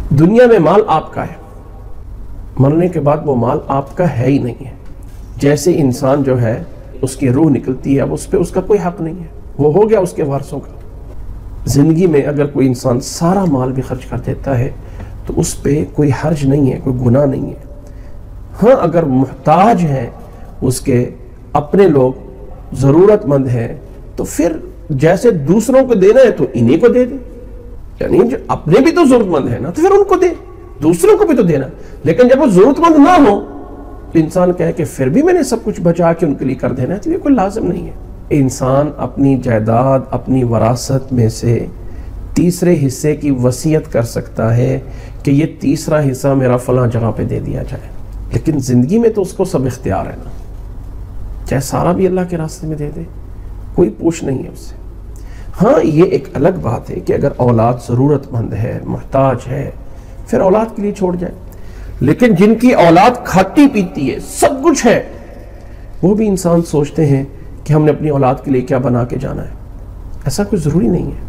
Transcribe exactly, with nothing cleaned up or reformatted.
دنیا میں مال آپ کا ہے، مرنے کے بعد وہ مال آپ کا ہے ہی نہیں ہے۔ جیسے انسان جو ہے اس کی روح نکلتی ہے، اب اس پہ اس کا کوئی حق نہیں ہے، وہ ہو گیا اس کے وارثوں کا۔ زندگی میں اگر کوئی انسان سارا مال بھی خرچ کر دیتا ہے تو اس پہ کوئی حرج نہیں ہے، کوئی گناہ نہیں ہے۔ ہاں اگر محتاج ہیں اس کے اپنے لوگ، ضرورت مند ہیں، تو پھر جیسے دوسروں کو دینا ہے تو انہیں کو دے دیں، یعنی جو اپنے بھی تو ضرورت مند ہیں نا، تو پھر ان کو دے، دوسروں کو بھی تو دینا۔ لیکن جب وہ ضرورت مند نہ ہو تو انسان کہے کہ پھر بھی میں نے سب کچھ بچا کے ان کے لیے کر دینا ہے، تو یہ کوئی لازم نہیں ہے۔ انسان اپنی جائیداد، اپنی وراثت میں سے تیسرے حصے کی وصیت کر سکتا ہے کہ یہ تیسرا حصہ میرا فلاں جگہ پہ دے دیا جائے، لیکن زندگی میں تو اس کو سب اختیار ہے نا، چاہے سارا بھی اللہ کے راستے میں دے دے، کوئی پوچھ نہیں ہے اس سے۔ ہاں یہ ایک الگ بات ہے کہ اگر اولاد ضرورت مند ہے، محتاج ہے، پھر اولاد کے لیے چھوڑ جائے، لیکن جن کی اولاد کھاتی پیتی ہے، سب کچھ ہے، وہ بھی انسان سوچتے ہیں کہ ہم نے اپنی اولاد کے لیے کیا بنا کے جانا ہے۔ ایسا کوئی ضروری نہیں ہے۔